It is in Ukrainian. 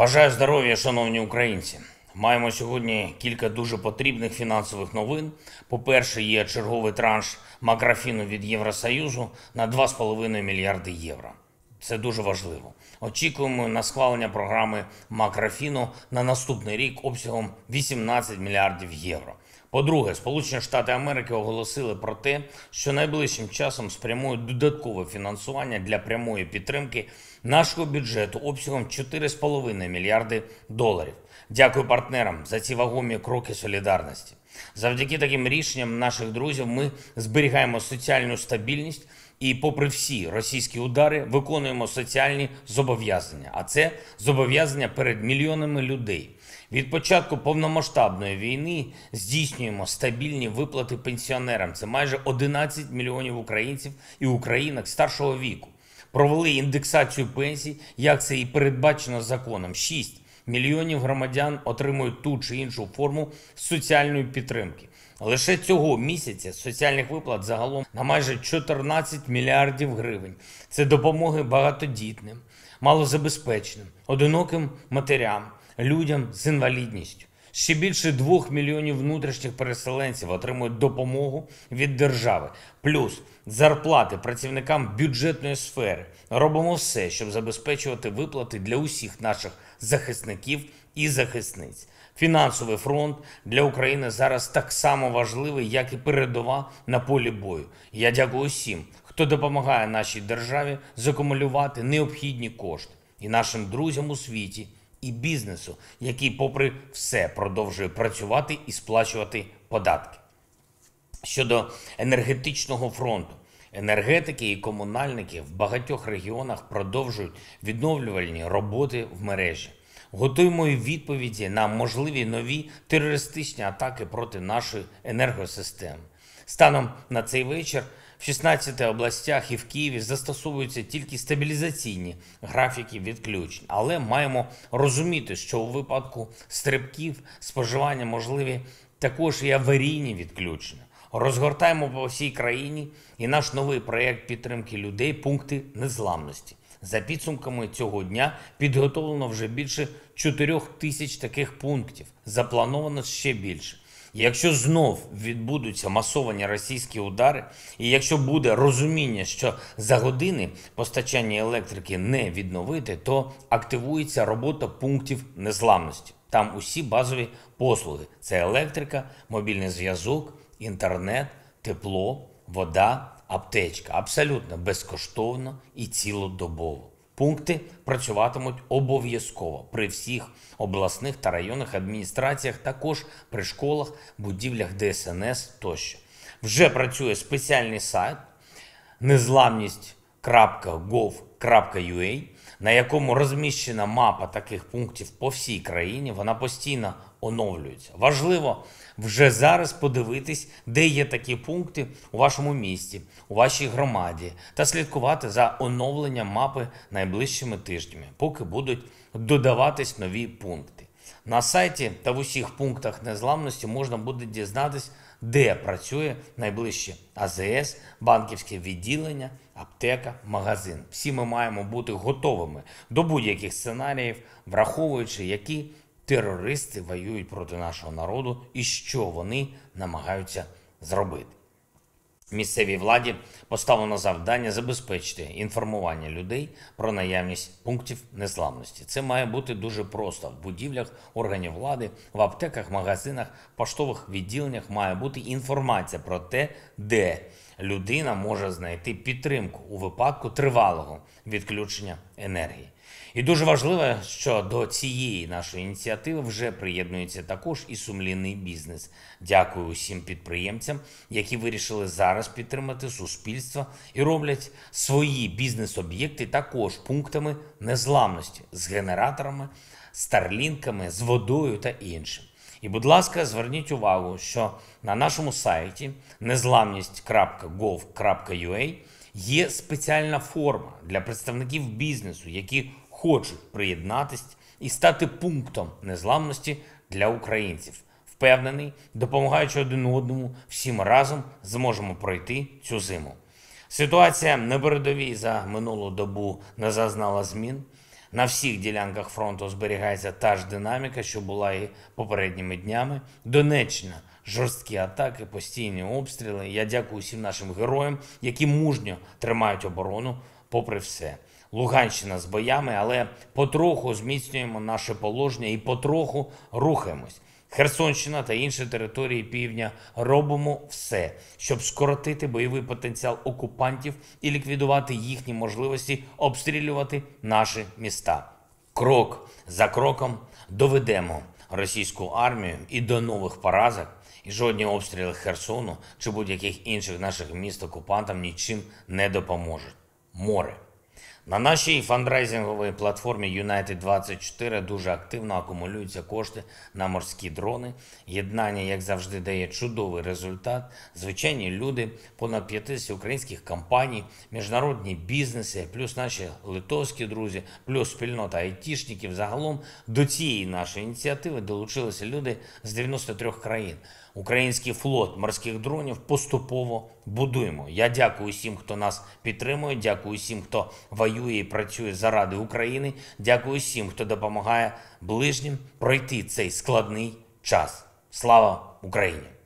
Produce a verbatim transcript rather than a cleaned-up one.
Бажаю здоров'я, шановні українці. Маємо сьогодні кілька дуже потрібних фінансових новин. По-перше, є черговий транш макрофіну від Євросоюзу на два з половиною мільярди євро. Це дуже важливо. Очікуємо на схвалення програми макрофіну на наступний рік обсягом вісімнадцять мільярдів євро. По-друге, Сполучені Штати Америки оголосили про те, що найближчим часом спрямують додаткове фінансування для прямої підтримки нашого бюджету обсягом чотири з половиною мільярди доларів. Дякую партнерам за ці вагомі кроки солідарності. Завдяки таким рішенням наших друзів ми зберігаємо соціальну стабільність і, попри всі російські удари, виконуємо соціальні зобов'язання. А це зобов'язання перед мільйонами людей. Від початку повномасштабної війни здійснюємо стабільні виплати пенсіонерам. Це майже одинадцять мільйонів українців і українок старшого віку. Провели індексацію пенсій, як це і передбачено законом. шість мільйонів громадян отримують ту чи іншу форму соціальної підтримки. Лише цього місяця соціальних виплат загалом на майже чотирнадцять мільярдів гривень. Це допомоги багатодітним, малозабезпеченим, одиноким матерям, людям з інвалідністю. Ще більше двох мільйонів внутрішніх переселенців отримують допомогу від держави. Плюс зарплати працівникам бюджетної сфери. Робимо все, щоб забезпечувати виплати для усіх наших захисників і захисниць. Фінансовий фронт для України зараз так само важливий, як і передова на полі бою. Я дякую всім, хто допомагає нашій державі закумулювати необхідні кошти. І нашим друзям у світі, і бізнесу, який попри все продовжує працювати і сплачувати податки. Щодо енергетичного фронту. Енергетики і комунальники в багатьох регіонах продовжують відновлювальні роботи в мережі. Готуємо відповіді на можливі нові терористичні атаки проти нашої енергосистеми. Станом на цей вечір в шістнадцяти областях і в Києві застосовуються тільки стабілізаційні графіки відключень. Але маємо розуміти, що у випадку стрибків споживання можливі також і аварійні відключення. Розгортаємо по всій країні і наш новий проєкт підтримки людей «Пункти незламності». За підсумками цього дня підготовлено вже більше чотирьох тисяч таких пунктів. Заплановано ще більше. Якщо знов відбудуться масовані російські удари, і якщо буде розуміння, що за години постачання електрики не відновити, то активується робота пунктів незламності. Там усі базові послуги – це електрика, мобільний зв'язок, інтернет, тепло, вода, аптечка. Абсолютно безкоштовно і цілодобово. Пункти працюватимуть обов'язково при всіх обласних та районних адміністраціях, також при школах, будівлях Де Ес Ен Ес тощо. Вже працює спеціальний сайт незламність крапка гов крапка ю а, на якому розміщена мапа таких пунктів по всій країні. Вона постійно оновлюється. Важливо вже зараз подивитись, де є такі пункти у вашому місті, у вашій громаді, та слідкувати за оновленням мапи найближчими тижнями, поки будуть додаватись нові пункти. На сайті та в усіх пунктах незламності можна буде дізнатись, де працює найближче А Зе Ес, банківське відділення, аптека, магазин. Всі ми маємо бути готовими до будь-яких сценаріїв, враховуючи, які терористи воюють проти нашого народу і що вони намагаються зробити. Місцевій владі поставлено завдання забезпечити інформування людей про наявність пунктів незламності. Це має бути дуже просто. В будівлях органів влади, в аптеках, магазинах, поштових відділеннях має бути інформація про те, де людина може знайти підтримку у випадку тривалого відключення енергії. І дуже важливо, що до цієї нашої ініціативи вже приєднується також і сумлінний бізнес. Дякую усім підприємцям, які вирішили зараз підтримати суспільство і роблять свої бізнес-об'єкти також пунктами незламності з генераторами, старлінками, з водою та іншим. І, будь ласка, зверніть увагу, що на нашому сайті незламність крапка гов крапка ю а є спеціальна форма для представників бізнесу, які хочуть приєднатися і стати пунктом незламності для українців. Впевнений, допомагаючи один одному, всі ми разом зможемо пройти цю зиму. Ситуація на передовій за минулу добу не зазнала змін. На всіх ділянках фронту зберігається та ж динаміка, що була і попередніми днями. Донеччина – жорсткі атаки, постійні обстріли. Я дякую всім нашим героям, які мужньо тримають оборону попри все. Луганщина з боями, але потроху зміцнюємо наше положення і потроху рухаємось. Херсонщина та інші території півдня робимо все, щоб скоротити бойовий потенціал окупантів і ліквідувати їхні можливості обстрілювати наші міста. Крок за кроком доведемо російську армію і до нових поразок, і жодні обстріли Херсону чи будь-яких інших наших міст окупантам нічим не допоможуть. Море. На нашій фандрайзинговій платформі Юнайтед двадцять чотири дуже активно акумулюються кошти на морські дрони. Єднання, як завжди, дає чудовий результат. Звичайні люди, понад п'ятдесят українських компаній, міжнародні бізнеси, плюс наші литовські друзі, плюс спільнота айтішників. Загалом до цієї нашої ініціативи долучилися люди з дев'яноста трьох країн. Український флот морських дронів поступово будуємо. Я дякую всім, хто нас підтримує, дякую всім, хто воює і працює заради України, дякую всім, хто допомагає ближнім пройти цей складний час. Слава Україні!